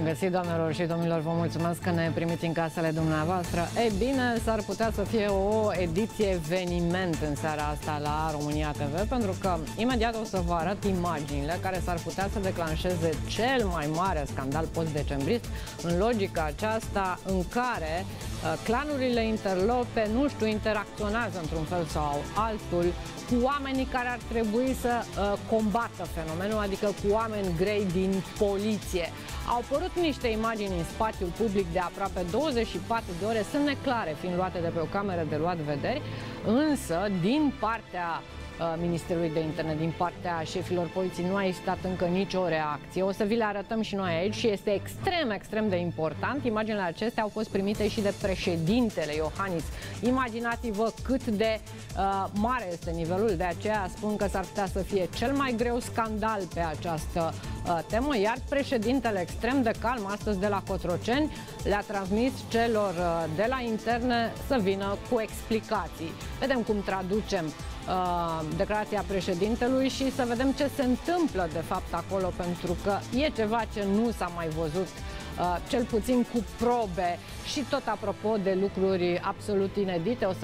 găsit, doamnelor și domnilor, vă mulțumesc că ne primiți în casele dumneavoastră. Ei bine, s-ar putea să fie o ediție eveniment în seara asta la România TV, pentru că imediat o să vă arăt imaginile care s-ar putea să declanșeze cel mai mare scandal post-decembrist, în logica aceasta în care clanurile interlope, nu știu, interacționează într-un fel sau altul cu oamenii care ar trebui să combată fenomenul, adică cu oameni grei din poliție. Au apărut niște imagini în spațiul public de aproape 24 de ore, sunt neclare, fiind luate de pe o cameră de luat vederi, însă din partea Ministerului de Interne, din partea șefilor poliției, nu a existat încă nicio reacție. O să vi le arătăm și noi aici și este extrem de important. Imaginile acestea au fost primite și de președintele Iohannis. Imaginați-vă cât de mare este nivelul, de aceea spun că s-ar putea să fie cel mai greu scandal pe această temă, iar președintele extrem de calm astăzi de la Cotroceni le-a transmis celor de la Interne să vină cu explicații. Vedem cum traducem declarația președintelui și să vedem ce se întâmplă de fapt acolo, pentru că e ceva ce nu s-a mai văzut, cel puțin cu probe. Și tot apropo de lucruri absolut inedite, o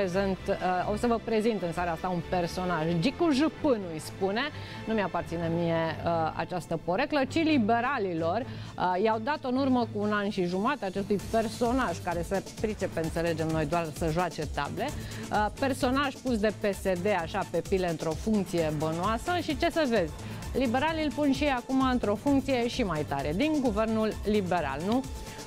să vă prezint în seara asta un personaj. Gicu Jupân îi spune, nu mi-aparține mie această poreclă, ci liberalilor i-au dat în urmă cu un an și jumătate acestui personaj care se pricepe, înțelegem noi, doar să joace table, personaj pus de PSD așa pe pile într-o funcție bănoasă și ce să vezi? Liberalii îl pun și ei acum într-o funcție și mai tare, din guvernul liberal, nu?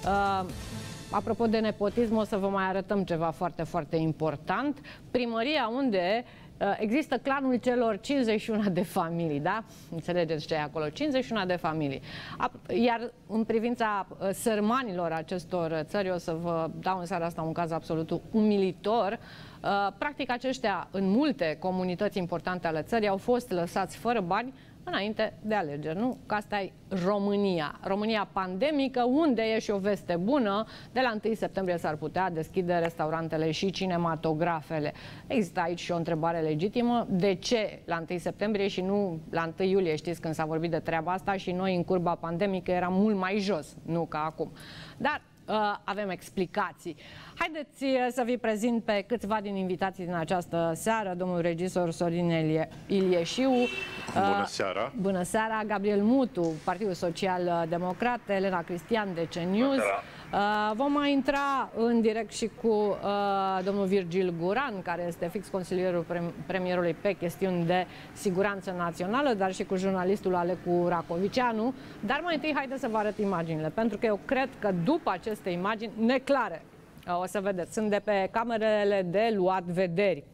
Apropo de nepotism, o să vă mai arătăm ceva foarte important. Primăria unde există clanul celor 51 de familii, da? Înțelegeți ce e acolo? 51 de familii. Iar în privința sărmanilor acestor țări, o să vă dau în seara asta un caz absolut umilitor. Practic, aceștia, în multe comunități importante ale țării, au fost lăsați fără bani înainte de alegeri, nu? Că asta e România. România pandemică, unde e și o veste bună, de la 1 septembrie s-ar putea deschide restaurantele și cinematografele. Există aici și o întrebare legitimă. De ce la 1 septembrie și nu la 1 iulie? Știți când s-a vorbit de treaba asta și noi în curba pandemică eram mult mai jos, nu ca acum. Dar avem explicații. Haideți să vi prezint pe câțiva din invitații din această seară. Domnul regizor Sorin Ilieșiu. Bună seara! Bună seara! Gabriel Mutu, Partidul Social Democrat, Elena Cristian, DC News. Vom mai intra în direct și cu domnul Virgil Guran, care este fix consilierul premierului pe chestiuni de siguranță națională, dar și cu jurnalistul Alecu Racovicianu. Dar mai întâi haideți să vă arăt imaginile, pentru că eu cred că după aceste imagini neclare, o să vedeți, sunt de pe camerele de luat vederi.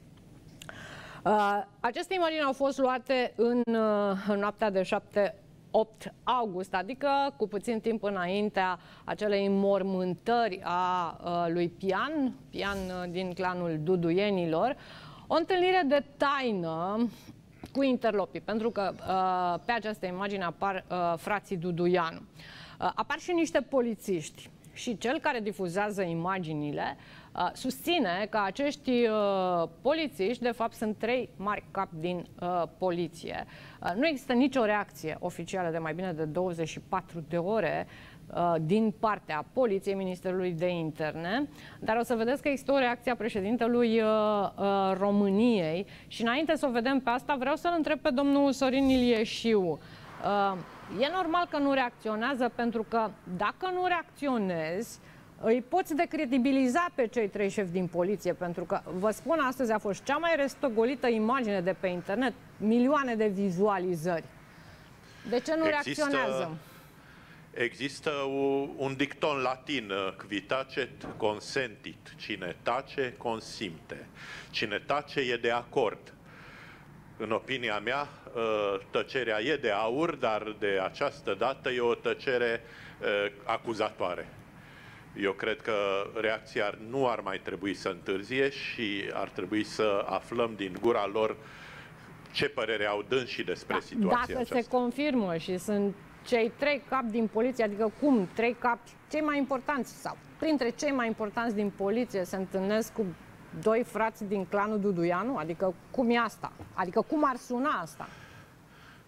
Aceste imagini au fost luate în noaptea de 7-8 august, adică cu puțin timp înaintea acelei înmormântări a lui Pian din clanul Duduienilor. O întâlnire de taină cu interlopii, pentru că pe această imagine apar frații Duduianu. Apar și niște polițiști. Și cel care difuzează imaginile susține că acești polițiști, de fapt, sunt 3 mari capi din poliție. Nu există nicio reacție oficială de mai bine de 24 de ore din partea Poliției, Ministerului de Interne, dar o să vedeți că există o reacție a președintelui României și înainte să o vedem pe asta, vreau să-l întreb pe domnul Sorin Ilieșiu. E normal că nu reacționează, pentru că dacă nu reacționezi, îi poți decredibiliza pe cei 3 șefi din poliție, pentru că, vă spun, astăzi a fost cea mai restogolită imagine de pe internet, milioane de vizualizări. De ce nu reacționează? Există un dicton latin, qui tacet consentit, cine tace consimte, cine tace e de acord. În opinia mea, tăcerea e de aur, dar de această dată e o tăcere acuzatoare. Eu cred că reacția nu ar mai trebui să întârzie și ar trebui să aflăm din gura lor ce părere au dânsii despre situația aceasta. Dacă se confirmă și sunt cei 3 capi din poliție, adică cum 3 capi cei mai importanți sau printre cei mai importanți din poliție se întâlnesc cu 2 frați din clanul Duduianu? Adică cum e asta? Adică cum ar suna asta?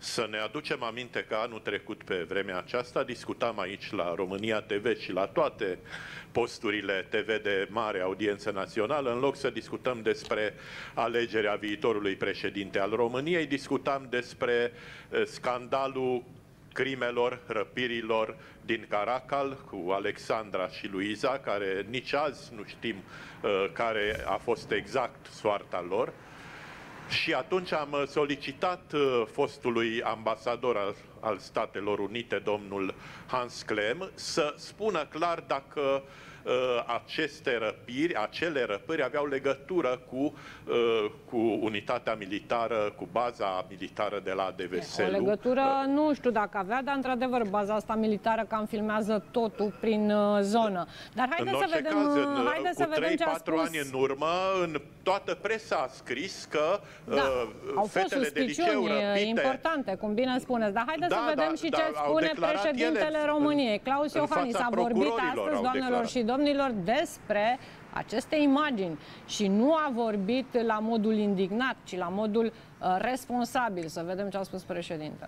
Să ne aducem aminte că anul trecut, pe vremea aceasta, discutam aici la România TV și la toate posturile TV de mare audiență națională, în loc să discutăm despre alegerea viitorului președinte al României, discutam despre scandalul crimelor, răpirilor din Caracal cu Alexandra și Luiza, care nici azi nu știm care a fost exact soarta lor. Și atunci am solicitat fostului ambasador al Statelor Unite, domnul Hans Klemm, să spună clar dacă acele răpiri aveau legătură cu unitatea militară, cu baza militară de la Deveselu. O legătură nu știu dacă avea, dar într-adevăr baza asta militară cam filmează totul prin zonă. Dar haideți să vedem, cu 3-4 ani în urmă, în toată presa a scris că au fetele fost de liceu răpite... importante, cum bine spuneți. Dar haideți să vedem și ce spune președintele României. Claus Iohannis a vorbit astăzi, doamnelor și domnilor, despre aceste imagini și nu a vorbit la modul indignat, ci la modul responsabil. Să vedem ce a spus președintele.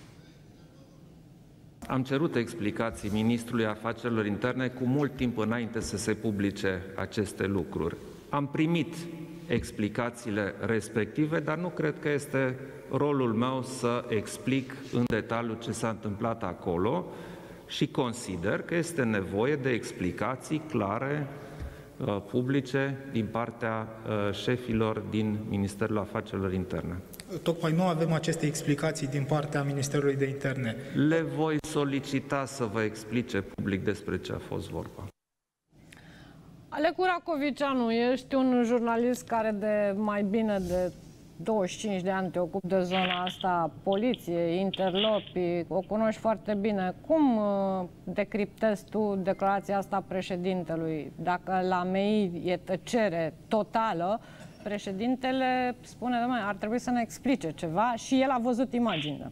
Am cerut explicații ministrului afacerilor interne cu mult timp înainte să se publice aceste lucruri. Am primit explicațiile respective, dar nu cred că este rolul meu să explic în detaliu ce s-a întâmplat acolo și consider că este nevoie de explicații clare, publice, din partea șefilor din Ministerul Afacerilor Interne. Tocmai nu avem aceste explicații din partea Ministerului de Interne. Le voi solicita să vă explice public despre ce a fost vorba. Alec Uracoviceanu, ești un jurnalist care de mai bine de 25 de ani te ocupi de zona asta, poliție, interlopi, o cunoști foarte bine. Cum decriptezi tu declarația asta președintelui? Dacă la MEI e tăcere totală, președintele spune, dom'le, ar trebui să ne explice ceva și el a văzut imaginile.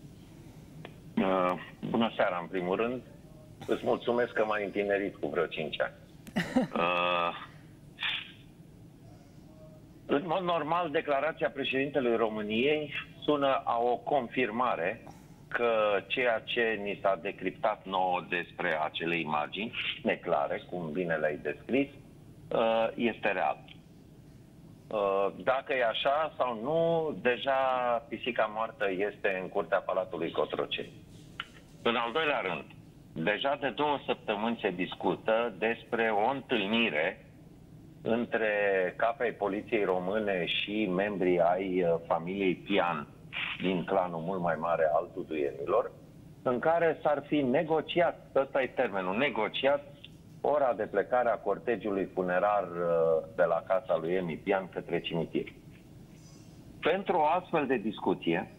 Bună seara, în primul rând. Îți mulțumesc că m-ai întinerit cu vreo 5 ani. În mod normal, declarația președintelui României sună a o confirmare că ceea ce ni s-a decriptat nouă despre acele imagini neclare, cum bine le-ai descris, este real. Dacă e așa sau nu, deja pisica moartă este în curtea Palatului Cotroceni. În al doilea rând, deja de 2 săptămâni se discută despre o întâlnire între capii poliției române și membrii ai familiei Pian din clanul mult mai mare al duduienilor, în care s-ar fi negociat, ăsta e termenul, negociat ora de plecare a cortegiului funerar de la casa lui Emi Pian către cimitir. Pentru o astfel de discuție,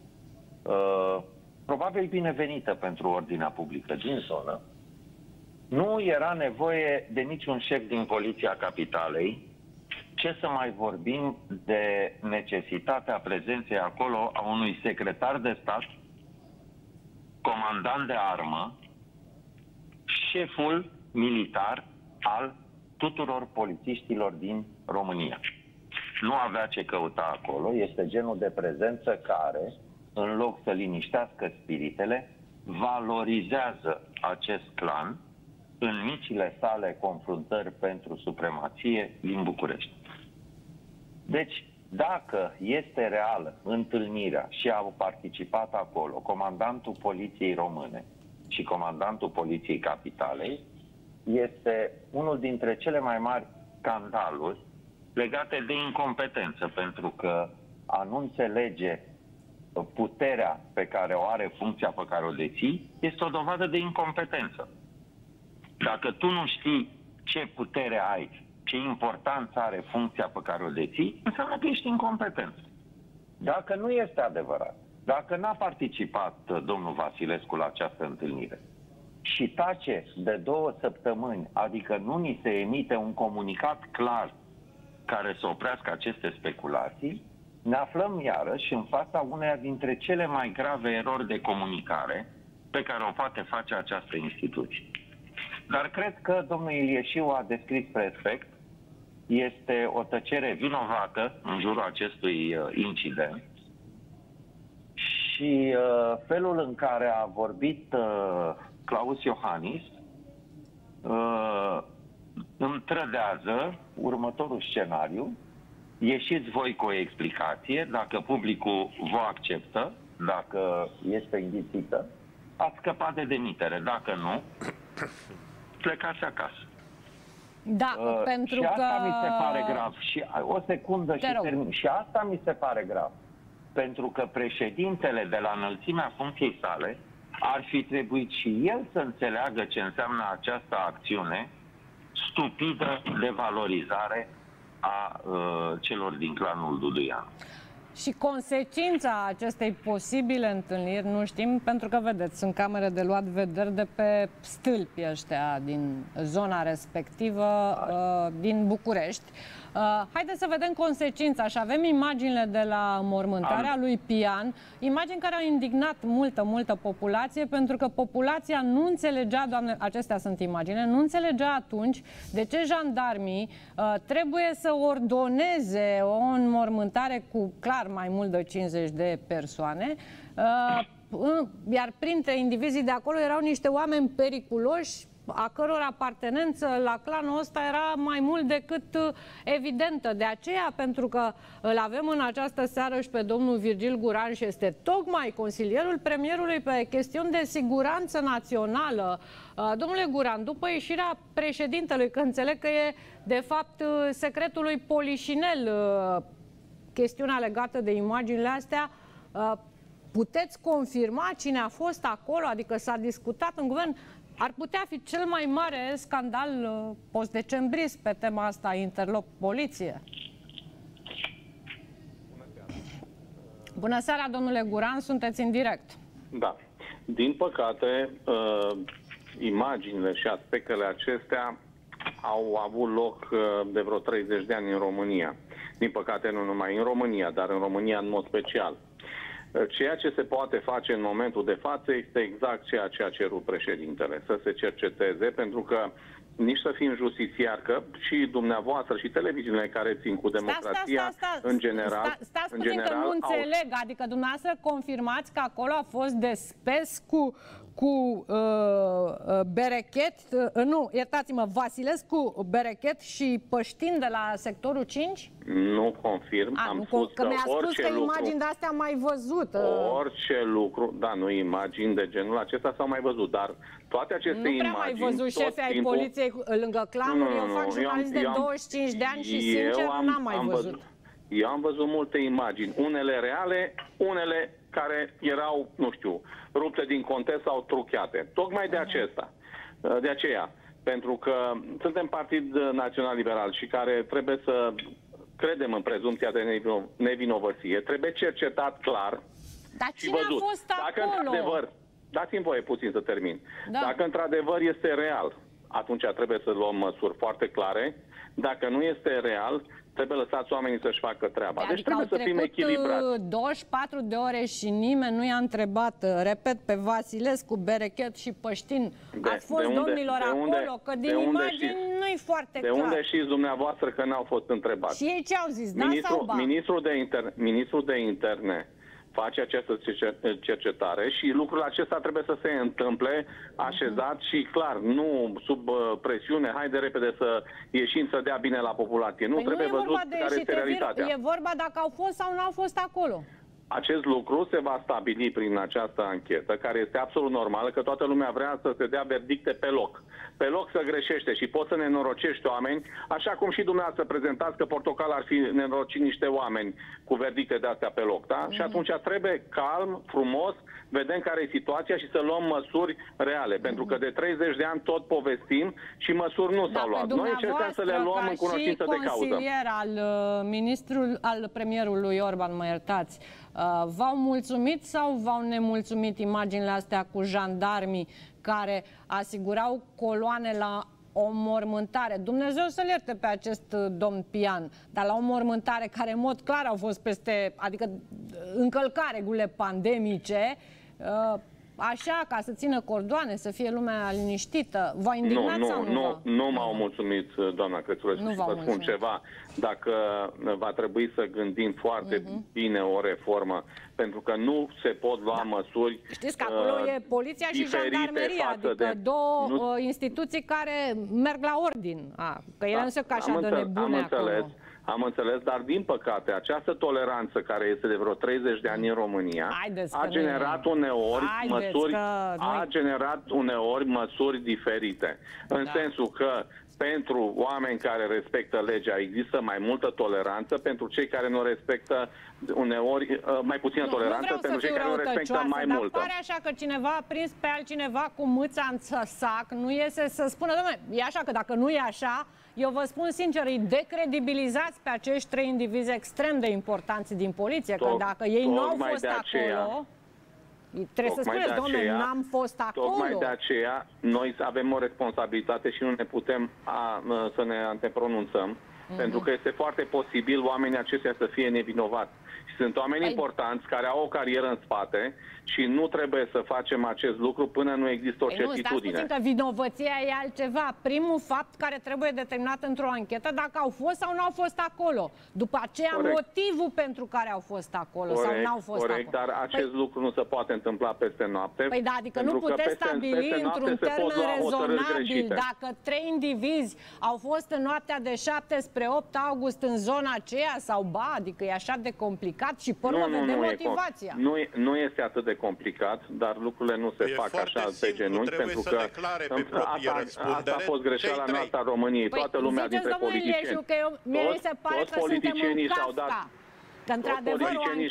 probabil binevenită pentru ordinea publică din zonă, nu era nevoie de niciun șef din Poliția Capitalei. Ce să mai vorbim de necesitatea prezenței acolo a unui secretar de stat, comandant de armă, șeful militar al tuturor polițiștilor din România. Nu avea ce căuta acolo, este genul de prezență care, în loc să liniștească spiritele, valorizează acest clan în micile sale confruntări pentru supremație din București. Deci, dacă este reală întâlnirea și au participat acolo comandantul Poliției Române și comandantul Poliției Capitalei, este unul dintre cele mai mari scandaluri legate de incompetență, pentru că a nu înțelege puterea pe care o are funcția pe care o deții este o dovadă de incompetență. Dacă tu nu știi ce putere ai, ce importanță are funcția pe care o deții, înseamnă că ești incompetent. Dacă nu este adevărat, dacă n-a participat domnul Vasilescu la această întâlnire și tace de 2 săptămâni, adică nu ni se emite un comunicat clar care să oprească aceste speculații, ne aflăm iarăși în fața uneia dintre cele mai grave erori de comunicare pe care o poate face această instituție. Dar cred că domnul Ilieșiu a descris perfect, este o tăcere vinovată în jurul acestui incident Și felul în care a vorbit Klaus Iohannis îmi trădează următorul scenariu. Ieșiți voi cu o explicație, dacă publicul vă acceptă, dacă este înghițită, ați scăpat de demitere. Dacă nu, plecați acasă. Da, pentru și asta că... mi se pare grav. Și o secundă și termin. Și asta mi se pare grav. Pentru că președintele, de la înălțimea funcției sale, ar fi trebuit și el să înțeleagă ce înseamnă această acțiune stupidă de valorizare a celor din clanul Duduianu. Și consecința acestei posibile întâlniri nu știm, pentru că, vedeți, sunt camere de luat vederi de pe stâlpi ăștia din zona respectivă, din București. Haideți să vedem consecința și avem imaginile de la mormântarea lui Pian, imagini care au indignat multă populație, pentru că populația nu înțelegea, doamne, acestea sunt imagine, nu înțelegea atunci de ce jandarmii trebuie să ordoneze o înmormântare cu clar mai mult de 50 de persoane, iar printre indivizii de acolo erau niște oameni periculoși, a căror apartenență la clanul ăsta era mai mult decât evidentă. De aceea, pentru că îl avem în această seară și pe domnul Virgil Guran și este tocmai consilierul premierului pe chestiuni de siguranță națională. Domnule Guran, după ieșirea președintelui, că înțeleg că e de fapt secretului Polișinel chestiunea legată de imaginile astea, puteți confirma cine a fost acolo? Adică s-a discutat în guvern. Ar putea fi cel mai mare scandal post-decembrist pe tema asta, interloc-poliție. Bună seara, domnule Guran, sunteți în direct. Da. Din păcate, imaginile și aspectele acestea au avut loc de vreo 30 de ani în România. Din păcate, nu numai în România, dar în România în mod special. Ceea ce se poate face în momentul de față este exact ceea ce a cerut președintele, să se cerceteze, pentru că nici să fim justițiari, că și dumneavoastră și televiziunile care țin cu democrația în general... Stați puțin că nu înțeleg, adică dumneavoastră confirmați că acolo a fost despes cu Berechet, nu, iertați-mă, Vasilescu, Berechet și Păștin de la sectorul 5? Nu confirm, am spus că mi-a spus că imagini de astea am mai văzut. Orice lucru, da, nu imagini de genul acesta s-au mai văzut, dar toate aceste imagini... Nu prea mai văzut șefii ai poliției lângă clanuri, eu fac jurnalist de 25 de ani și sincer n-am mai văzut. Eu am văzut multe imagini, unele reale, unele care erau, nu știu, rupte din context sau trucheate. Tocmai de aceea, pentru că suntem Partid Național Liberal și care trebuie să credem în prezumția de nevinovăție, trebuie cercetat clar. Dar și cine văzut. a fost Dacă acolo? într-adevăr, dați-mi voie puțin să termin. Da. Dacă într-adevăr este real, atunci trebuie să luăm măsuri foarte clare. Dacă nu este real, trebuie lăsați oamenii să-și facă treaba. Deci trebuie să fim echilibrați. 24 de ore și nimeni nu i-a întrebat, repet, pe Vasilescu, Berechet și Păștin. Ați fost domnilor acolo, că din imagini nu-i foarte clar. De unde știți dumneavoastră că n-au fost întrebați? Și ei ce au zis, da sau ba? Ministrul de interne face această cercetare și lucrul acesta trebuie să se întâmple așezat și clar, nu sub presiune, haide repede să ieșim să dea bine la populație. Nu, trebuie văzut care este realitatea. E vorba dacă au fost sau nu au fost acolo. Acest lucru se va stabili prin această anchetă, care este absolut normală, că toată lumea vrea să se dea verdicte pe loc. Pe loc să greșește și poți să nenorocești oameni, așa cum și dumneavoastră prezentați că Portocal ar fi nenorocit niște oameni cu verdicte de astea pe loc, da? Și atunci trebuie calm, frumos, vedem care e situația și să luăm măsuri reale, pentru că de 30 de ani tot povestim și măsuri nu s-au luat. Noi încercăm să le luăm în cunoștință de cauză. Consilier al premierului Orban, mă iertați, v-au mulțumit sau v-au nemulțumit imaginile astea cu jandarmii care asigurau coloane la o mormântare? Dumnezeu să-l ierte pe acest domn Pian, dar la o mormântare care în mod clar au fost peste, adică încălca regulile pandemice, așa, ca să țină cordoane, să fie lumea liniștită? V-a indignat sau nu? Nu m-au mulțumit, doamna Crețulescu, și vă spun ceva. Dacă va trebui să gândim foarte bine o reformă, pentru că nu se pot lua măsuri. Știți că acolo e poliția și jandarmeria, adică două instituții care merg la ordin. Că ele nu se ca așa de nebune acolo. Am înțeles, dar din păcate această toleranță care este de vreo 30 de ani în România a generat uneori măsuri diferite. În sensul că pentru oameni care respectă legea există mai multă toleranță, pentru cei care nu respectă uneori mai puțină toleranță, pentru cei care nu respectă mai multă. Dar pare așa că cineva a prins pe altcineva cu mâța în sac, nu iese să spună, dom'le, e așa, că dacă nu e așa, eu vă spun sincer, îi decredibilizați pe acești 3 indivizi extrem de importanți din poliție, că dacă ei nu au fost acolo, trebuie să spuneți, domnule, n-am fost acolo. Tocmai de aceea, noi avem o responsabilitate și nu ne putem să ne antepronunțăm, pentru că este foarte posibil oamenii aceștia să fie nevinovați. Și sunt oameni importanți care au o carieră în spate și nu trebuie să facem acest lucru până nu există o certitudine. Nu, stați puțin, că vinovăția e altceva. Primul fapt care trebuie determinat într-o anchetă, dacă au fost sau nu au fost acolo. După aceea, motivul pentru care au fost acolo sau nu au fost acolo. Dar acest lucru nu se poate întâmpla peste noapte. Păi da, adică nu puteți stabili într-un termen rezonabil dacă 3 indivizi au fost în noaptea de 7 spre 8 august în zona aceea sau adică e așa de complicat și pe urmă vedem motivația. Nu este atât de complicat, dar lucrurile nu se fac așa pe genunchi, pentru că asta a fost greșeala noastră a României. Toată lumea dintre politicieni. Toți politicienii și-au dat. Că într-adevăr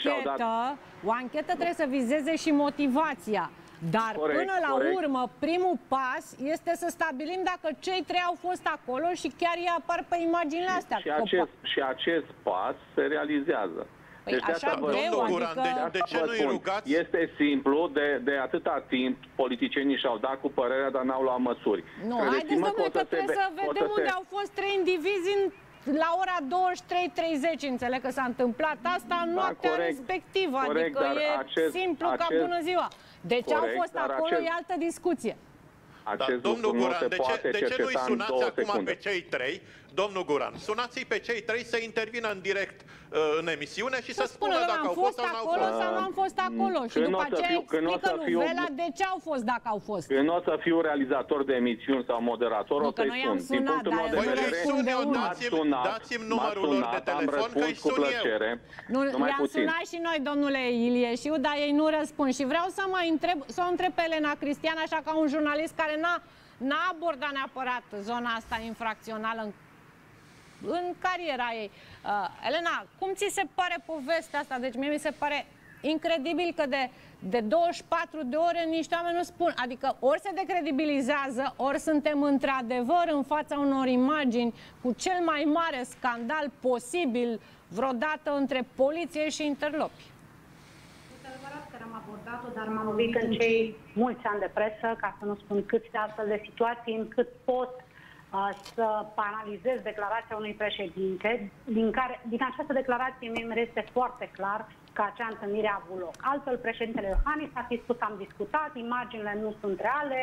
o anchetă trebuie să vizeze și motivația. Dar până la urmă, primul pas este să stabilim dacă cei 3 au fost acolo și chiar ei apar pe imaginile astea. Și acest pas se realizează. Deci așa greu, adică... de ce nu-i rugați? Este simplu, de atâta timp politicienii și-au dat cu părerea, dar n-au luat măsuri. Nu, haideți, domnule, că trebuie să vedem unde au fost 3 indivizi la ora 23:30, înțeleg că s-a întâmplat asta în noaptea respectivă, adică e simplu ca bună ziua. De ce au fost acolo e altă discuție. Domnul Guran, de ce nu-i sunați acum pe cei 3? Domnul Guran, sunați-i pe cei 3 să intervină în direct în emisiune și să spună dacă au fost acolo sau nu au fost acolo. Și după aceea explică Vela de ce au fost dacă au fost. Când o să fiu realizator de emisiuni sau moderator, o să-i sun. Din punctul meu de vedere, dați-mi numărul lor de telefon că-i sun eu. Le-am sunat și noi, domnule Ilieșiu, dar ei nu răspund. Și vreau să o întreb pe Elena Cristian, așa ca un jurnalist care n-a abordat neapărat zona asta infracțională în cariera ei. Elena, cum ți se pare povestea asta? Deci mie mi se pare incredibil că de 24 de ore niște oameni nu spun. Adică ori se decredibilizează, ori suntem într-adevăr în fața unor imagini cu cel mai mare scandal posibil vreodată între poliție și interlopi. Este adevărat că am abordat-o, dar m-am lovit în cei mulți ani de presă, ca să nu spun câți de astfel de situații, încât pot să analizez declarația unui președinte, din această declarație mie este foarte clar că acea întâlnire a avut loc. Altfel, președintele Iohannis a fi spus, am discutat, imaginile nu sunt reale,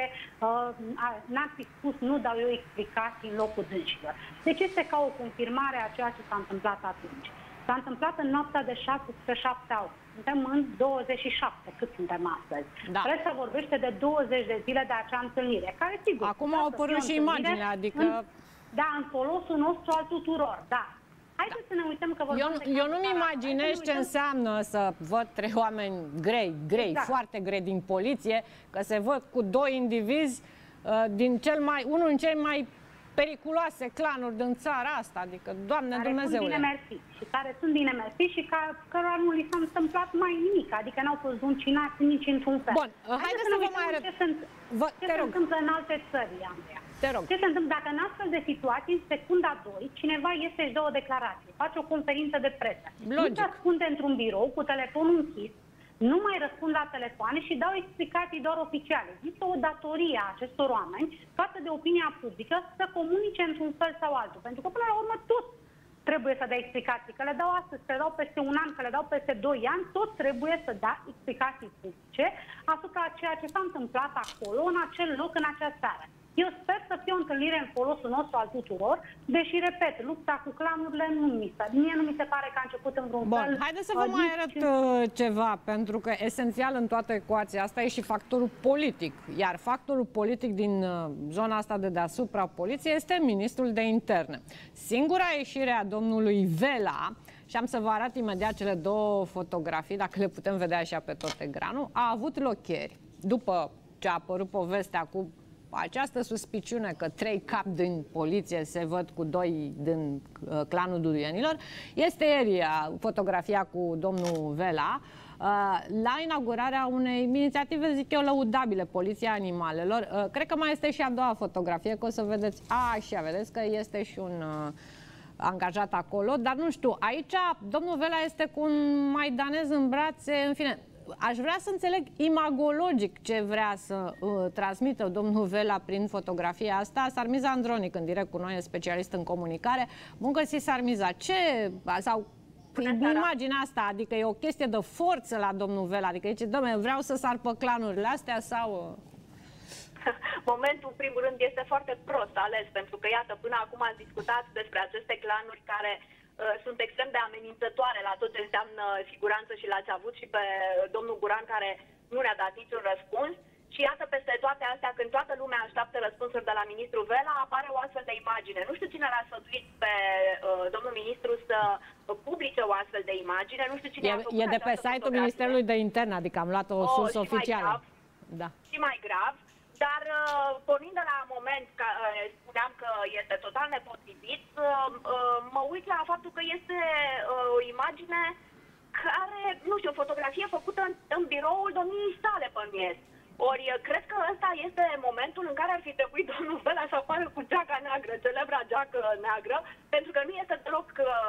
n-a fi spus, nu dau eu explicații în locul dânșilor. Deci este ca o confirmare a ceea ce s-a întâmplat atunci. S-a întâmplat în noaptea de 6/7 august. Suntem în 27, cât suntem astăzi. Da. Presa vorbește de 20 de zile de acea întâlnire, care sigur... Acum au apărut și imaginile, adică... în folosul nostru al tuturor, da. Haideți să ne uităm că eu nu-mi imaginez ce înseamnă să văd 3 oameni grei, foarte grei din poliție, că se văd cu 2 indivizi din unul din cei mai periculoase clanuri din țara asta, adică, Doamne Dumnezeule. Care sunt bine mersi și cărora nu li s-a întâmplat mai nimic, adică n-au fost zuncinați nici într-un fel. Bun, haideți să vă mai arăt. Ce se întâmplă în alte țări, Andreea? Ce se întâmplă dacă în astfel de situații, în secunda 2, cineva iese și dă o declarație, face o conferință de presă, nu se ascunde într-un birou cu telefonul închis, nu mai răspund la telefoane și dau explicații doar oficiale. Există o datorie a acestor oameni față de opinia publică să comunice într-un fel sau altul. Pentru că până la urmă trebuie să dea explicații. Că le dau astăzi, că le dau peste un an, că le dau peste 2 ani, tot trebuie să dea explicații publice asupra ceea ce s-a întâmplat acolo, în acel loc, în acea seară. Eu sper să fie o întâlnire în folosul nostru al tuturor, deși, repet, lupta cu clanurile mie nu mi se pare că a început în vreun fel. Haideți să vă mai arăt ceva, pentru că esențial în toată ecuația asta e și factorul politic. Iar factorul politic din zona asta de deasupra poliției este ministrul de interne. Singura ieșire a domnului Vela, și am să vă arăt imediat cele două fotografii, dacă le putem vedea așa pe tot ecranul, a avut loc ieri, după ce a apărut povestea cu această suspiciune că 3 capi din poliție se văd cu 2 din clanul Duduienilor. Este ieri fotografia cu domnul Vela la inaugurarea unei inițiative, zic eu, lăudabile, Poliția Animalelor. Cred că mai este și a doua fotografie, că o să vedeți. Așa, vedeți că este și un angajat acolo, dar nu știu, aici domnul Vela este cu un maidanez în brațe, în fine. Aș vrea să înțeleg imagologic ce vrea să transmită domnul Vela prin fotografia asta. Sarmiza Andronic, în direct cu noi, specialist în comunicare. Bun găsit, Sarmiza. Ce, sau imaginea asta, adică e o chestie de forță la domnul Vela, adică zice, dom'le, vreau să sar pe clanurile astea sau... Momentul, în primul rând, este foarte prost ales, pentru că, iată, până acum am discutat despre aceste clanuri care sunt extrem de amenințătoare la tot ce înseamnă siguranță și l-ați avut și pe domnul Guran, care nu ne-a dat niciun răspuns. Și iată, peste toate astea, când toată lumea așteaptă răspunsuri de la ministrul Vela, apare o astfel de imagine. Nu știu cine l-a sfătuit pe domnul ministru să publice o astfel de imagine, nu știu cine a făcut. E de pe site-ul Ministerului de Interne, adică am luat o sursă oficială. Da. Și mai grav. Dar pornind de la moment că spuneam că este total nepotrivit, mă uit la faptul că este o imagine care, nu știu, o fotografie făcută în biroul domniei sale, bănuiesc. Ori cred că ăsta este momentul în care ar fi trebuit domnul Vela să apară cu geaca neagră, celebra geacă neagră, pentru că nu este deloc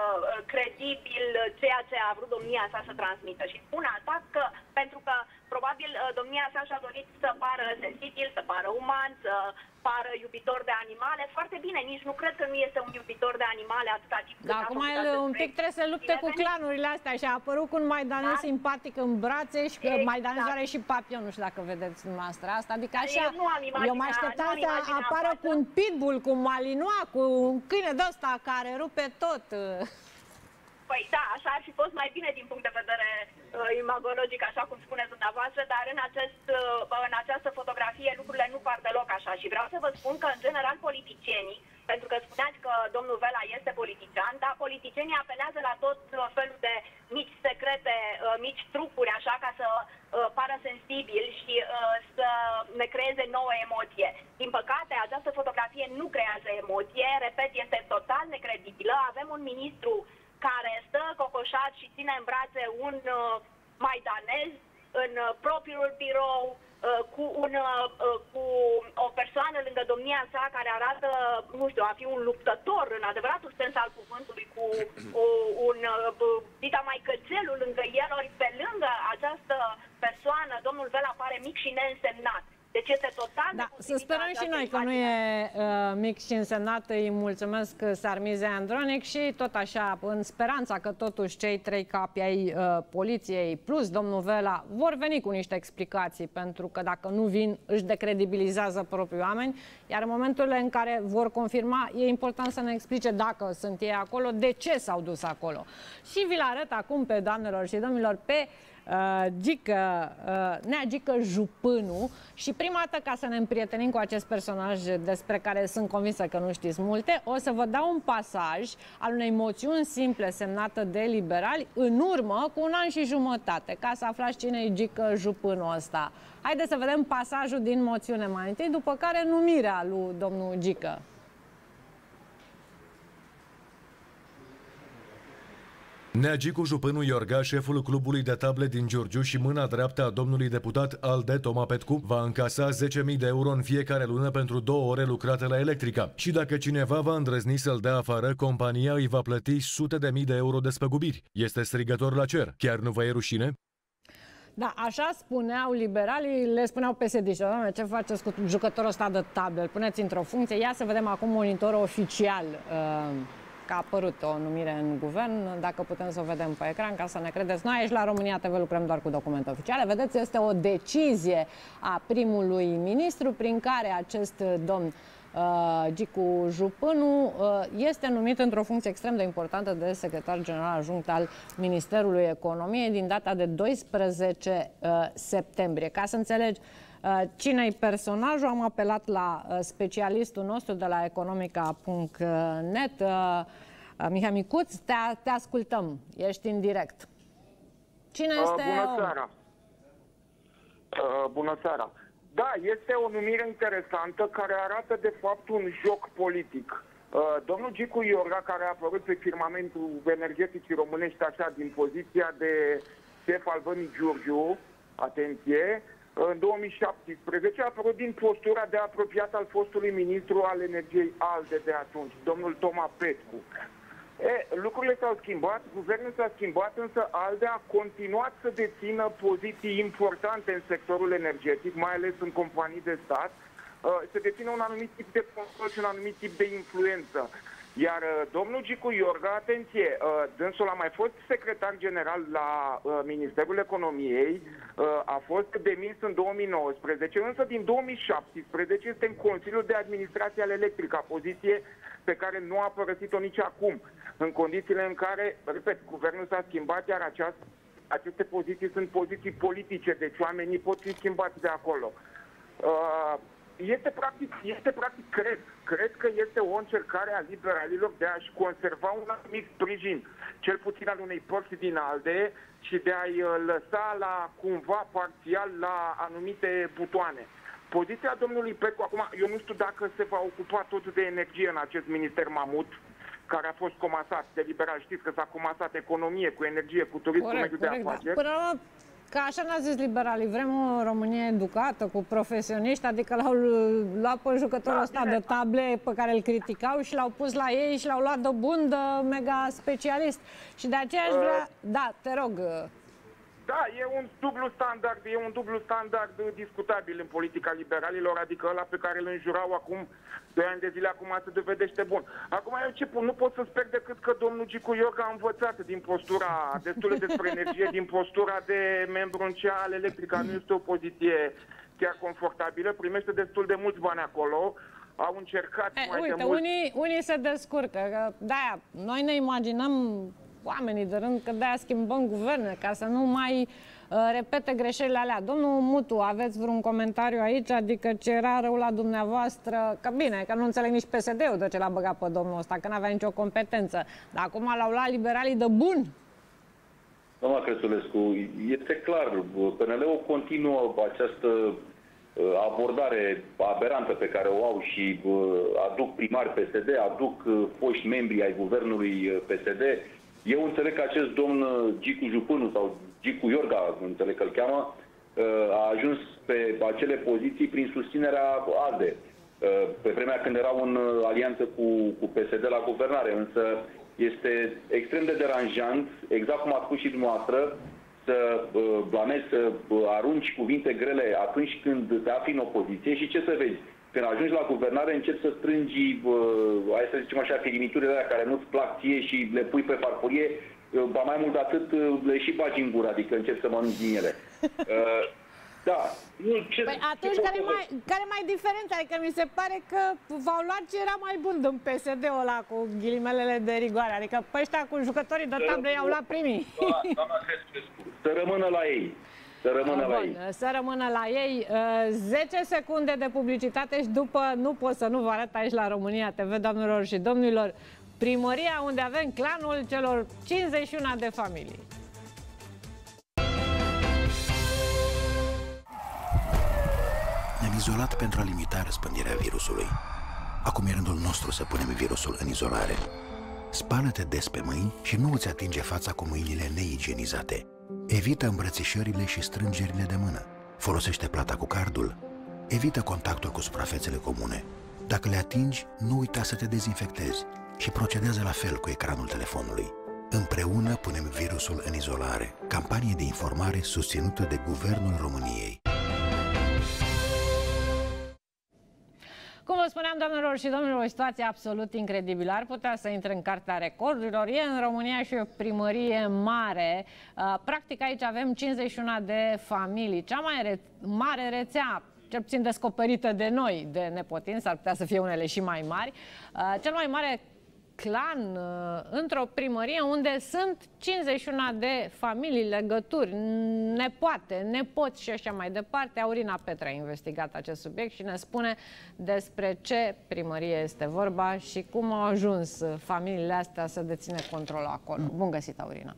credibil ceea ce a vrut domnia sa să transmită. Și spun asta că, pentru că probabil domnia sa și-a dorit să pară sensibil, să pară uman, să pară iubitor de animale. Foarte bine, nici nu cred că nu este un iubitor de animale atâta timp. Dar acum el un pic trebuie să lupte cu clanurile astea și a apărut cu un maidanez simpatic în brațe și că maidanez are și papion, nu știu dacă vedeți dumneavoastră asta. Adică așa, eu mă așteptam să apară cu un pitbull, cu un malinois, cu un câine de ăsta care rupe tot. Păi da, așa ar fi fost mai bine din punct de vedere imagologic, așa cum spuneți dumneavoastră, dar în această fotografie lucrurile nu par deloc așa. Și vreau să vă spun că, în general, politicienii, pentru că spuneați că domnul Vela este politician, dar politicienii apelează la tot felul de mici secrete, mici trucuri, așa, ca să pară sensibil și să ne creeze nouă emoție. Din păcate, această fotografie nu creează emoție, repet, este total necredibilă. Avem un ministru care stă cocoșat și ține în brațe un maidanez în propriul birou, cu o persoană lângă domnia sa care arată, nu știu, a fi un luptător în adevăratul sens al cuvântului, cu un dita mai cățelul lângă el, ori pe lângă această persoană, domnul Vela pare mic și neînsemnat. Deci este total... Da, să sperăm și noi că nu e mic și însemnat. Îi mulțumesc Sarmizei Andronic și tot așa, în speranța că totuși cei 3 capi ai poliției plus domnul Vela vor veni cu niște explicații, pentru că dacă nu vin, își decredibilizează proprii oameni, iar în momentul în care vor confirma, e important să ne explice dacă sunt ei acolo, de ce s-au dus acolo. Și vi-l arăt acum pe doamnelor și domnilor pe Nea Gică Jupânu și prima dată, ca să ne împrietenim cu acest personaj despre care sunt convinsă că nu știți multe, o să vă dau un pasaj al unei moțiuni simple semnată de liberali în urmă cu 1 an și jumătate, ca să aflați cine e Gică Jupânu ăsta. Haideți să vedem pasajul din moțiune mai întâi, după care numirea lui domnul Gică. Nea Gică Jupânu Iorga, șeful clubului de table din Giurgiu și mâna dreaptă a domnului deputat ALDE Toma Petcu, va încasa 10.000 de euro în fiecare lună pentru 2 ore lucrate la Electrica. Și dacă cineva va îndrăzni să-l dea afară, compania îi va plăti sute de mii de euro despăgubiri. Este strigător la cer. Chiar nu vă e rușine? Da, așa spuneau liberalii, le spuneau PSD-ști, doamne, ce faceți cu jucătorul ăsta de table? Îl puneți într-o funcție. Ia să vedem acum monitorul oficial că a apărut o numire în guvern, dacă putem să o vedem pe ecran, ca să ne credeți. Noi aici la România TV lucrăm doar cu documente oficiale. Vedeți, este o decizie a primului ministru prin care acest domn Gicu Jupânu este numit într-o funcție extrem de importantă de secretar general adjunct al Ministerului Economiei din data de 12 septembrie. Ca să înțelegi cine-i personajul, am apelat la specialistul nostru de la economica.net, Mihai Micuț. Te ascultăm, ești în direct. Cine este Bună seara! Bună seara! Da, este o numire interesantă care arată de fapt un joc politic. Domnul Gicu Iorga, care a apărut pe firmamentul energeticii românești așa din poziția de șef al Vămii Giurgiu, atenție, în 2017 a apărut din postura de apropiat al fostului ministru al energiei ALDE de atunci, domnul Toma Petcu. Lucrurile s-au schimbat, guvernul s-a schimbat, însă ALDE a continuat să dețină poziții importante în sectorul energetic, mai ales în companii de stat, să dețină un anumit tip de control și un anumit tip de influență. Iar domnul Gicu Iorga, atenție, dânsul a mai fost secretar general la Ministerul Economiei, a fost demis în 2019, însă din 2017 este în Consiliul de Administrație al Electrica, poziție pe care nu a părăsit-o nici acum, în condițiile în care, repet, guvernul s-a schimbat, iar aceste poziții sunt poziții politice, deci oamenii pot fi schimbați de acolo. Este practic, cred că este o încercare a liberalilor de a-și conserva un anumit sprijin, cel puțin al unei părți din ALDE, și de a-i lăsa cumva parțial la anumite butoane. Poziția domnului Petcu, acum, eu nu știu dacă se va ocupa tot de energie în acest minister mamut, care a fost comasat de liberal. Știți că s-a comasat economie cu energie, cu turism, cu mediul de afaceri. Că așa n-a zis liberalii, vrem o Românie educată, cu profesioniști, adică l-au luat pe jucătorul ăsta de table pe care îl criticau și l-au pus la ei și l-au luat de bun, de mega specialist. Și de aceea aș vrea... Da, te rog... Da, e un dublu standard discutabil în politica liberalilor, adică ăla pe care îl înjurau acum 2 ani de zile, acum se dovedește bun. Acum eu nu pot să sper decât că domnul Gicu Iorga a învățat din postura destul despre energie, din postura de membru în cea al Electrica. Nu este o poziție chiar confortabilă, primește destul de mulți bani acolo. Au încercat mai de mult. Unii se descurcă, că de-aia noi ne imaginăm oamenii de rând că de-aia schimbăm guverne, ca să nu mai repete greșelile alea. Domnul Mutu, aveți vreun comentariu aici? Adică ce era rău la dumneavoastră? Că bine, că nu înțeleg nici PSD-ul de ce l-a băgat pe domnul ăsta, că n-avea nicio competență. Dar acum l-au luat liberalii de bun. Doamna Crețulescu, este clar, PNL-ul continuă această abordare aberantă pe care o au și aduc primari PSD, aduc foști membri ai guvernului PSD. Eu înțeleg că acest domn Gicu Jupânu sau Gicu Iorga, înțeleg că îl cheamă, a ajuns pe acele poziții prin susținerea ALDE, pe vremea când era în alianță cu PSD la guvernare. Însă este extrem de deranjant, exact cum a spus și dumneavoastră, să blamezi, să arunci cuvinte grele atunci când te afli în opoziție și ce să vezi? Când ajungi la guvernare, începi să strângi, hai să zicem așa, firimiturile alea care nu-ți plac ție și le pui pe farfurie, ba mai mult de atât le și bagi în gură, adică începi să mănânci din ele. Da. Păi atunci care mai diferența? Adică mi se pare că v-au luat ce era mai bun din PSD-ul ăla cu ghilimelele de rigoare. Adică pe ăștia cu jucătorii de tablă i-au luat primii. Doamna Crețulescu, să rămână la ei. Să rămână la ei. 10 secunde de publicitate și după nu pot să nu vă arăt aici la România TV, doamnelor și domnilor, primăria unde avem clanul celor 51 de familii. Ne-am izolat pentru a limita răspândirea virusului. Acum e rândul nostru să punem virusul în izolare. Spală-te des pe mâini și nu îți atinge fața cu mâinile neigienizate. Evită îmbrățișările și strângerile de mână. Folosește plata cu cardul. Evită contactul cu suprafețele comune. Dacă le atingi, nu uita să te dezinfectezi și procedează la fel cu ecranul telefonului. Împreună punem virusul în izolare. Campanie de informare susținută de Guvernul României. Cum vă spuneam, doamnelor și domnilor, o situație absolut incredibilă. Ar putea să intre în cartea recordurilor. E în România și o primărie mare. Practic aici avem 51 de familii. Cea mai mare rețea, cel puțin descoperită de noi, de nepotin, s-ar putea să fie unele și mai mari. Cel mai mare clan într-o primărie unde sunt 51 de familii, legături, nepoate, nepoți și așa mai departe. Aurina Petre a investigat acest subiect și ne spune despre ce primărie este vorba și cum au ajuns familiile astea să dețină controlul acolo. Bun găsit, Aurina!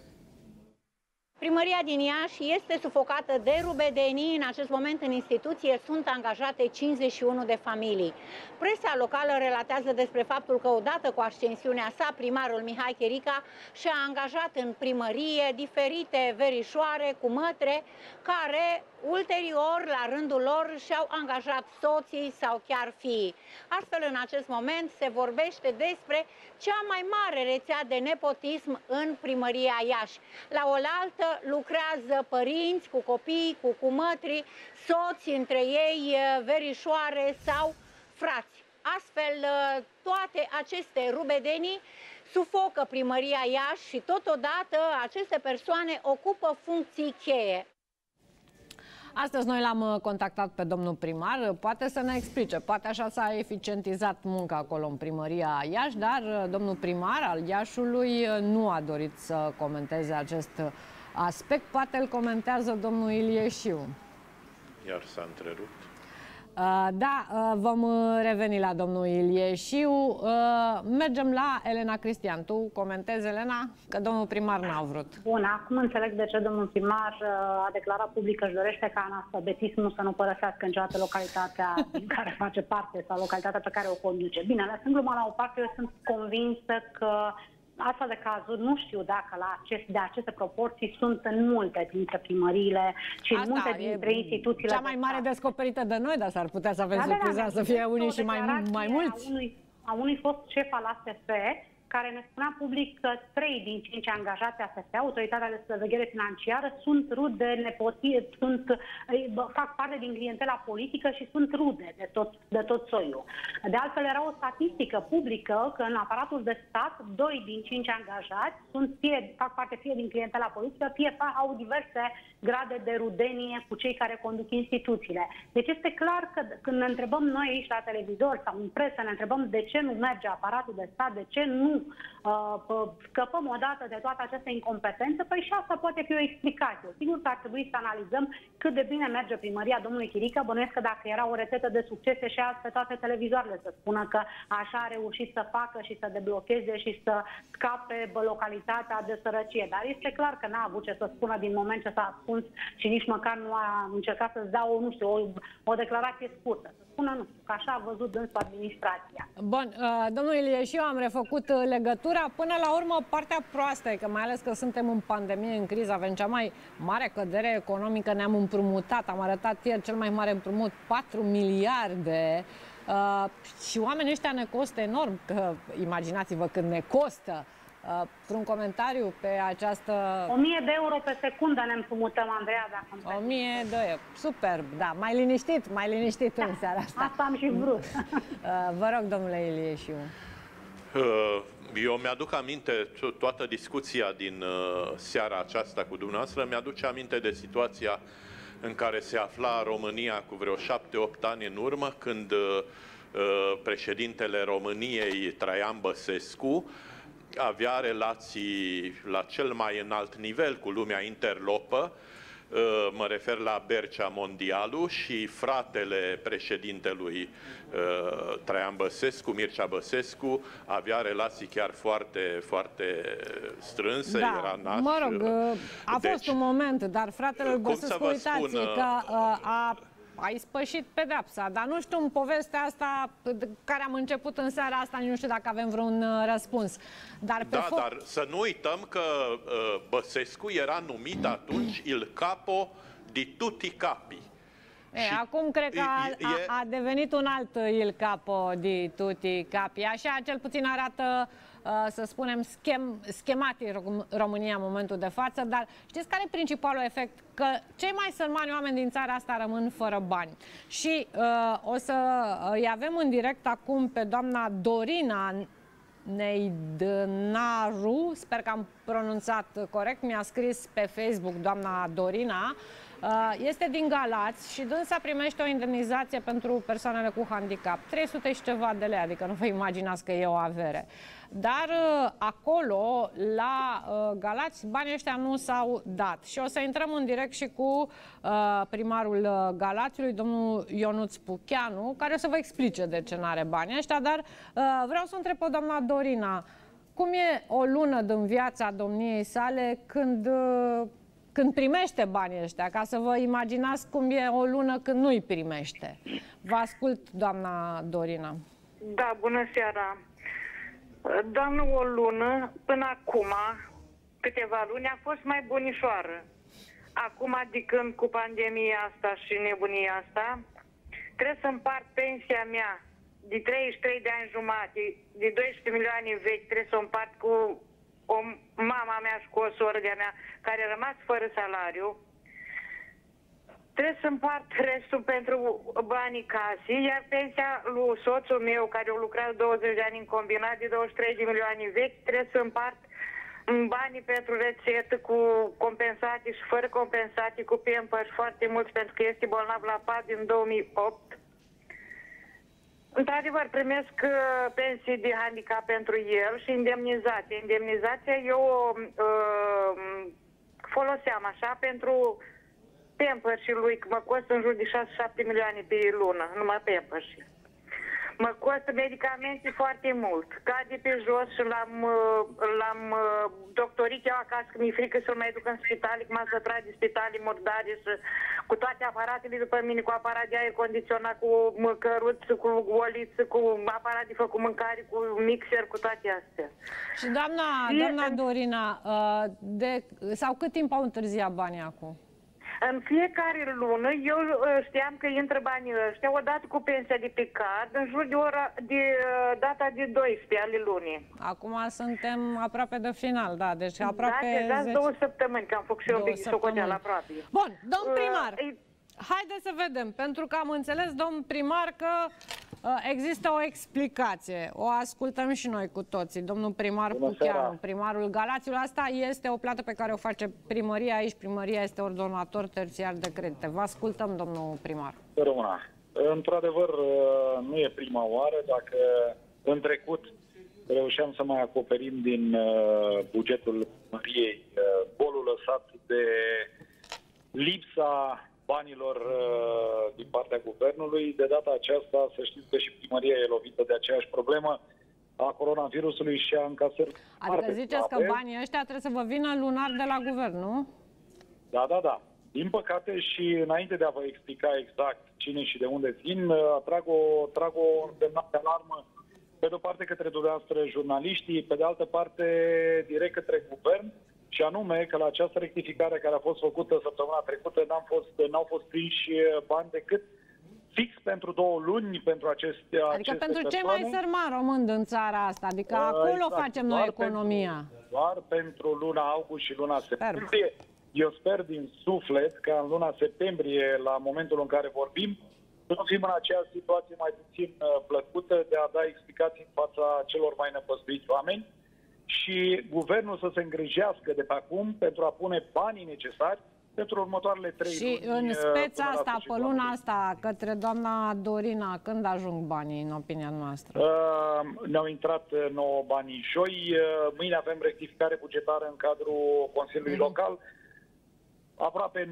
Primăria din Iași este sufocată de rubedenii. În acest moment în instituție sunt angajate 51 de familii. Presa locală relatează despre faptul că odată cu ascensiunea sa, primarul Mihai Chirica și-a angajat în primărie diferite verișoare cu mătre care ulterior, la rândul lor, și-au angajat soții sau chiar fiii. Astfel, în acest moment se vorbește despre cea mai mare rețea de nepotism în primăria Iași. La oaltă lucrează părinți cu copii, cu mătri, soți între ei, verișoare sau frați. Astfel, toate aceste rubedenii sufocă primăria Iași și totodată aceste persoane ocupă funcții cheie. Astăzi noi l-am contactat pe domnul primar, poate să ne explice, poate așa s-a eficientizat munca acolo în primăria Iași, dar domnul primar al Iașului nu a dorit să comenteze acest aspect, poate îl comentează domnul Ilieșiu. Iar s-a întrerupt. Da, vom reveni la domnul Ilieșiu. Mergem la Elena Cristian. Tu comentezi, Elena, că domnul primar n-a vrut. Bun, acum înțeleg de ce domnul primar a declarat public că își dorește ca analfabetismul să nu părăsească niciodată localitatea din care face parte sau localitatea pe care o conduce. Bine, lăsând gluma la o parte, eu sunt convinsă că astfel de cazuri, nu știu dacă de aceste proporții sunt în multe dintre primăriile și în multe dintre instituțiile. Cea mai mare descoperită de noi, dar s-ar putea să avem surpriza să fie unii și mai mulți. A unui fost șef al ASF, care ne spunea public că 3 din 5 angajați ASF, Autoritatea de Supraveghere Financiară, sunt rude, nepotii, fac parte din clientela politică și sunt rude de tot soiul. De altfel, era o statistică publică că în aparatul de stat, 2 din 5 angajați fac parte fie din clientela politică, fie au diverse grade de rudenie cu cei care conduc instituțiile. Deci este clar că când ne întrebăm noi aici la televizor sau în presă, ne întrebăm de ce nu merge aparatul de stat, de ce nu scăpăm odată de toată această incompetență, păi și asta poate fi o explicație. Sigur că ar trebui să analizăm cât de bine merge primăria domnului Chirica. Bănuiesc că dacă era o rețetă de succes și azi pe toate televizoarele să spună că așa a reușit să facă și să deblocheze și să scape localitatea de sărăcie. Dar este clar că n-a avut ce să spună din moment ce s-a ascuns și nici măcar nu a încercat să-ți dea o declarație scurtă. Să spună, nu știu, că așa a văzut dânsul administrația. Bun, domnul Ilieșiu, am refăcut legătura. Până la urmă, partea proastă e că, mai ales că suntem în pandemie, în criză, avem cea mai mare cădere economică, ne-am împrumutat, am arătat ieri cel mai mare împrumut, 4 miliarde. Și oamenii ăștia ne costă enorm, că imaginați-vă când ne costă. Un comentariu pe această... 1000 de euro pe secundă ne împrumutăm, Andreea, dacă îmi permite. 1000 de euro. Superb, da. Mai liniștit în seara asta. Asta am și vrut. Vă rog, domnule Ilieșiu. Eu mi-aduc aminte, toată discuția din seara aceasta cu dumneavoastră, mi-aduce aminte de situația în care se afla România cu vreo 7-8 ani în urmă, când președintele României, Traian Băsescu, avea relații la cel mai înalt nivel cu lumea interlopă, mă refer la Bercea Mondialu, și fratele președintelui Traian Băsescu, Mircea Băsescu, avea relații chiar foarte, foarte strânse, da, era naș. Mă rog, a fost un moment, dar fratele Băsescu, uitați că a ispășit pedepsa, dar nu știu, în povestea asta care am început în seara asta, nu știu dacă avem vreun răspuns. Dar dar să nu uităm că Băsescu era numit atunci il capo di tutti capi. Acum cred că a devenit un alt il capo di tutti capi. Așa cel puțin arată să spunem, schematic România în momentul de față, dar știți care e principalul efect? Că cei mai sărmani oameni din țara asta rămân fără bani. Și o să îi avem în direct acum pe doamna Dorina Neidnaru, sper că am pronunțat corect, mi-a scris pe Facebook doamna Dorina, este din Galați și dânsa primește o indemnizație pentru persoanele cu handicap, 300 și ceva de lei, adică nu vă imaginați că e o avere. Dar acolo, la Galați, banii ăștia nu s-au dat. Și o să intrăm în direct și cu primarul Galațiului, domnul Ionuț Pucheanu, care o să vă explice de ce n-are banii ăștia, dar vreau să întreb pe doamna Dorina, cum e o lună din viața domniei sale când primește banii ăștia, ca să vă imaginați cum e o lună când nu-i primește. Vă ascult, doamna Dorina. Da, bună seara. Doamnă, o lună, până acum, câteva luni, a fost mai bunișoară. Acum, adicând cu pandemia asta și nebunia asta, trebuie să împart pensia mea de 33 de ani jumate, de 12 milioane vechi, trebuie să o împart cu o mama mea și cu o soră de-a mea care a rămas fără salariu. Trebuie să împart restul pentru banii casei, iar pensia lui soțul meu, care a lucrat 20 de ani în combinat de 23 de milioane vechi, trebuie să împart banii pentru rețetă cu compensate și fără compensate, cu Pampers foarte mulți, pentru că este bolnav la pat din 2008. Într-adevăr, primesc pensii de handicap pentru el și indemnizație. Indemnizația eu o foloseam așa pentru Pampers și lui, că mă costă în jur de 6-7 milioane pe lună, numai Pampers. Mă costă medicamente foarte mult. Cade pe jos și l-am doctorit eu acasă, că mi-e frică să-l mai duc în spitale, că m-am sătrat de spitale murdare și cu toate aparatele după mine, cu aparat de aer condiționat, cu căruță, cu oliță, cu aparat de făcut mâncare, cu mixer, cu toate astea. Și doamna Dorina, sau cât timp au întârziat banii acum? În fiecare lună eu știam că intră banii ăștia odată cu pensia de pe card în jur de data de 12 ale lunii. Acum suntem aproape de final, da, deci aproape... Da, deja 2 săptămâni, că am făcut și eu un pic de socoteală aproape. Bun, domn primar, haideți să vedem, pentru că am înțeles, domn primar, că există o explicație. O ascultăm și noi cu toții. Domnul primar Pucheanu, primarul Galațiului. Asta este o plată pe care o face primăria aici. Primăria este ordonator terțiar de credite. Vă ascultăm, domnul primar. Într-adevăr, nu e prima oară. Dacă în trecut reușeam să mai acoperim din bugetul primăriei golul lăsat de lipsa banilor din partea guvernului, de data aceasta să știți că și primăria e lovită de aceeași problemă a coronavirusului și a încasării. Adică ziceți că banii ăștia trebuie să vă vină lunar de la guvern, nu? Da. Din păcate, și înainte de a vă explica exact cine și de unde țin, trag o semnal de alarmă, pe de-o parte către dumneavoastră jurnaliștii, pe de altă parte direct către guvern, și anume că la această rectificare care a fost făcută săptămâna trecută n-au fost prinși bani decât fix pentru 2 luni pentru aceste Adică pentru cei mai sărmani români din țara asta, adică acolo facem noi economia. Doar pentru luna august și luna septembrie. Eu sper din suflet că în luna septembrie, la momentul în care vorbim, să nu fim în aceeași situație mai puțin plăcută de a da explicații în fața celor mai năpăstuiți oameni și guvernul să se îngrijească de pe acum pentru a pune banii necesari pentru următoarele 3 luni. Și în speța asta, pe luna asta, către doamna Dorina, când ajung banii, în opinia noastră? Ne-au intrat 9 bani joi. Mâine avem rectificare bugetară în cadrul Consiliului Local. Aproape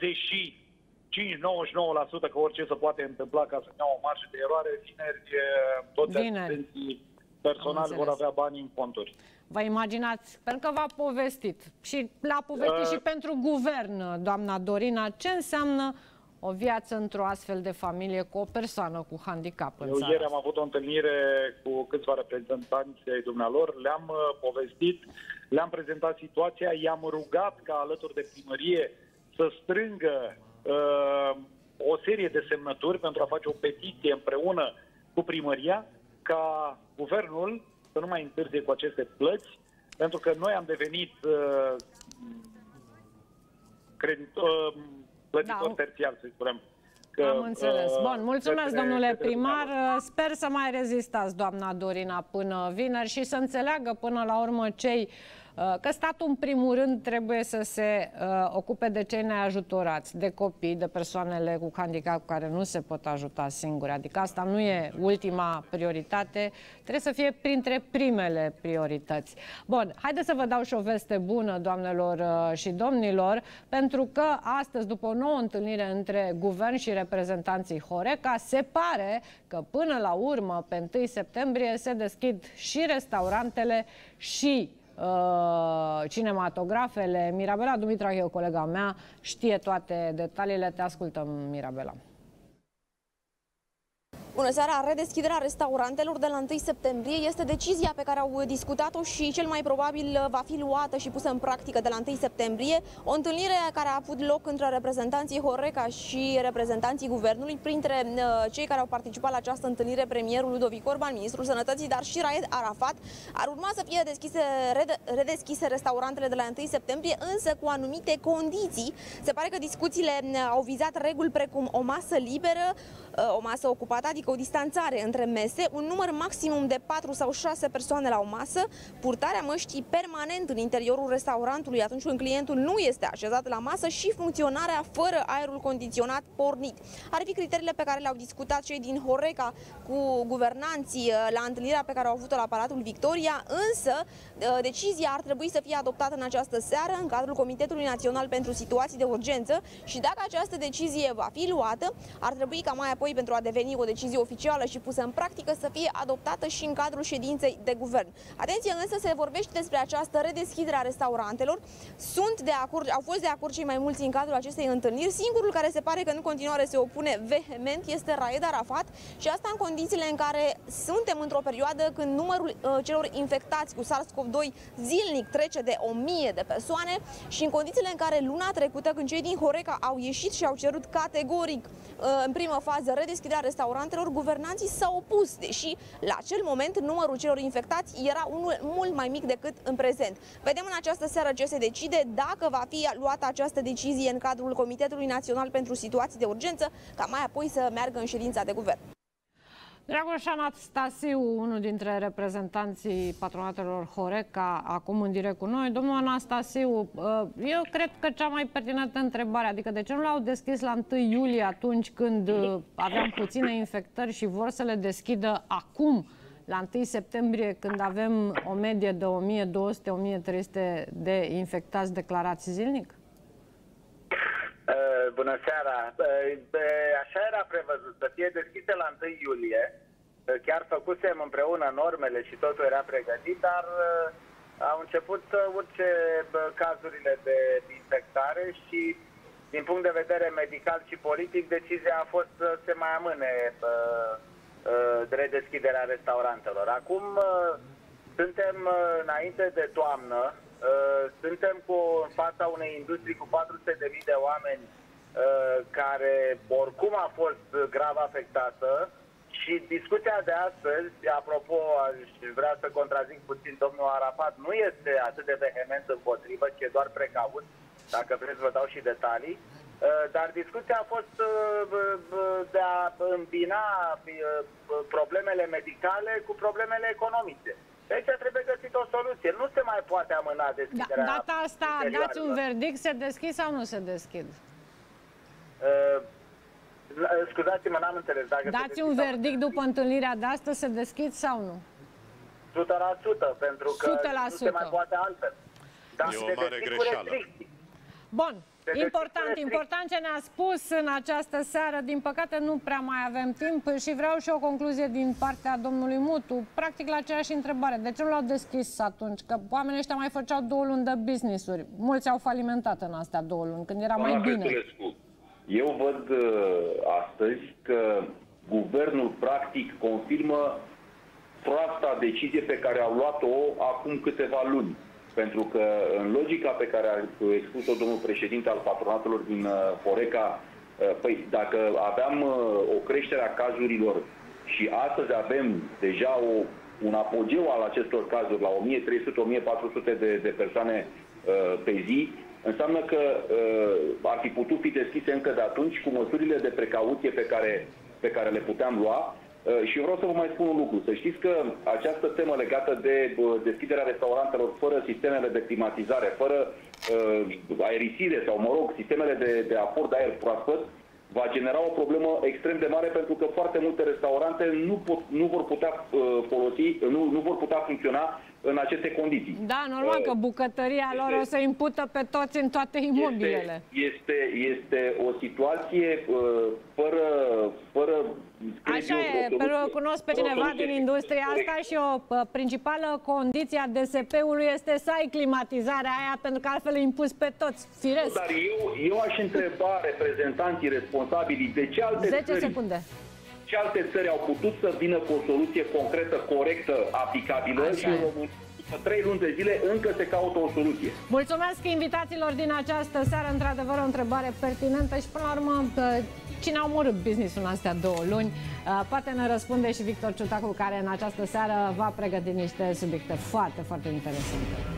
95-99%, că orice se poate întâmpla ca să ne iau o marjă de eroare, vineri toți asistenții personali vor avea bani în conturi. Vă imaginați, pentru că v-a povestit și l-a povestit și pentru guvern, doamna Dorina, ce înseamnă o viață într-o astfel de familie cu o persoană cu handicap în țară. Ieri am avut o întâlnire cu câțiva reprezentanți ai dumnealor, le-am povestit, le-am prezentat situația, i-am rugat ca alături de primărie să strângă o serie de semnături pentru a face o petiție împreună cu primăria, ca guvernul să nu mai întârzie cu aceste plăți, pentru că noi am devenit plătitori terțiari, să spunem. Am înțeles. Bun, mulțumesc, domnule primar. Sper să mai rezistați, doamna Dorina, până vineri și să înțeleagă până la urmă cei că statul, în primul rând, trebuie să se ocupe de cei neajutorați, de copii, de persoanele cu handicap care nu se pot ajuta singure. Adică asta nu e ultima prioritate, trebuie să fie printre primele priorități. Bun, haideți să vă dau și o veste bună, doamnelor și domnilor, pentru că astăzi, după o nouă întâlnire între guvern și reprezentanții Horeca, se pare că până la urmă, pe 1 septembrie, se deschid și restaurantele și cinematografele. Mirabela Dumitrache, colega mea, știe toate detaliile. Te ascultăm, Mirabela. Bună seara! Redeschiderea restaurantelor de la 1 septembrie este decizia pe care au discutat-o și cel mai probabil va fi luată și pusă în practică de la 1 septembrie. O întâlnire care a avut loc între reprezentanții Horeca și reprezentanții guvernului. Printre cei care au participat la această întâlnire, premierul Ludovic Orban, ministrul Sănătății, dar și Raed Arafat. Ar urma să fie redeschise restaurantele de la 1 septembrie, însă cu anumite condiții. Se pare că discuțiile au vizat reguli precum o masă liberă, o masă ocupată, adică o distanțare între mese, un număr maximum de 4 sau 6 persoane la o masă, purtarea măștii permanent în interiorul restaurantului atunci când clientul nu este așezat la masă și funcționarea fără aerul condiționat pornit. Ar fi criteriile pe care le-au discutat cei din Horeca cu guvernanții la întâlnirea pe care au avut-o la Palatul Victoria, însă decizia ar trebui să fie adoptată în această seară în cadrul Comitetului Național pentru Situații de Urgență și dacă această decizie va fi luată, ar trebui ca mai apoi, pentru a deveni o decizie oficială și pusă în practică, să fie adoptată și în cadrul ședinței de guvern. Atenție, însă, se vorbește despre această redeschidere a restaurantelor. Au fost de acord cei mai mulți în cadrul acestei întâlniri. Singurul care se pare că în continuare se opune vehement este Raed Arafat și asta în condițiile în care suntem într-o perioadă când numărul celor infectați cu SARS-CoV-2 zilnic trece de 1000 de persoane și în condițiile în care luna trecută, când cei din Horeca au ieșit și au cerut categoric în primă fază redeschiderea restaurantelor, guvernanții s-au opus, deși la acel moment numărul celor infectați era unul mult mai mic decât în prezent. Vedem în această seară ce se decide, dacă va fi luată această decizie în cadrul Comitetului Național pentru Situații de Urgență, ca mai apoi să meargă în ședința de guvern. Dragoș Anastasiu, unul dintre reprezentanții patronatelor Horeca, acum în direct cu noi. Domnul Anastasiu, eu cred că cea mai pertinentă întrebare, adică de ce nu l-au deschis la 1 iulie atunci când aveam puține infectări și vor să le deschidă acum, la 1 septembrie, când avem o medie de 1200-1300 de infectați declarați zilnic? Bună seara! Așa era prevăzut, să fie deschise la 1 iulie. Chiar făcusem împreună normele și totul era pregătit, dar au început să urce cazurile de infectare și, din punct de vedere medical și politic, decizia a fost să se mai amâne redeschiderea restaurantelor. Acum suntem înainte de toamnă, suntem în fața unei industrii cu 400.000 de oameni care oricum a fost grav afectată și discuția de astăzi, apropo, aș vrea să contrazic puțin domnul Arafat, nu este atât de vehement împotrivă, ci e doar precaut, dacă vreți vă dau și detalii, dar discuția a fost de a îmbina problemele medicale cu problemele economice. Deci trebuie găsit o soluție. Nu se mai poate amâna deschiderea. Data asta dați un verdict, se deschid sau nu se deschid? Scuzați-mă, n-am înțeles. Dați un verdict după întâlnirea de astăzi, se deschid sau nu? 100%, pentru că 100%. Nu se mai poate altfel. Dar e o mare greșeală. Bun. Important ce ne-a spus în această seară. Din păcate nu prea mai avem timp și vreau și o concluzie din partea domnului Mutu. Practic la aceeași întrebare. De ce nu l-au deschis atunci? Că oamenii ăștia mai făceau 2 luni de business-uri. Mulți au falimentat în astea 2 luni, când era mai bine. Eu văd astăzi că guvernul practic confirmă proasta decizie pe care au luat-o acum câteva luni. Pentru că în logica pe care a expus-o domnul președinte al patronatelor din Horeca, păi dacă aveam o creștere a cazurilor și astăzi avem deja o un apogeu al acestor cazuri la 1300-1400 de persoane pe zi, înseamnă că ar fi putut fi deschise încă de atunci cu măsurile de precauție pe care le puteam lua. Și vreau să vă mai spun un lucru. Să știți că această temă legată de deschiderea restaurantelor fără sistemele de climatizare, fără aerisire sau, mă rog, sistemele de aport de aer proaspăt, va genera o problemă extrem de mare, pentru că foarte multe restaurante nu vor putea folosi, nu vor putea funcționa în aceste condiții. Da, normal că bucătăria lor o să impută pe toți în toate imobilele. Este o situație fără așa e, pentru că cunosc pe cineva din industria asta și o principală condiție a DSP-ului este să ai climatizarea aia, pentru că altfel îi impus pe toți, firesc. Dar eu aș întreba reprezentanții responsabili de ce alte 10 țări, secunde. ce alte țări au putut să vină cu o soluție concretă, corectă, aplicabilă, așa, și în România, după 3 luni de zile, încă se caută o soluție. Mulțumesc invitațiilor din această seară, într-adevăr o întrebare pertinentă și până la urmă cine a omorât business-ul în astea 2 luni? Poate ne răspunde și Victor Ciutacu, care în această seară va pregăti niște subiecte foarte, foarte interesante.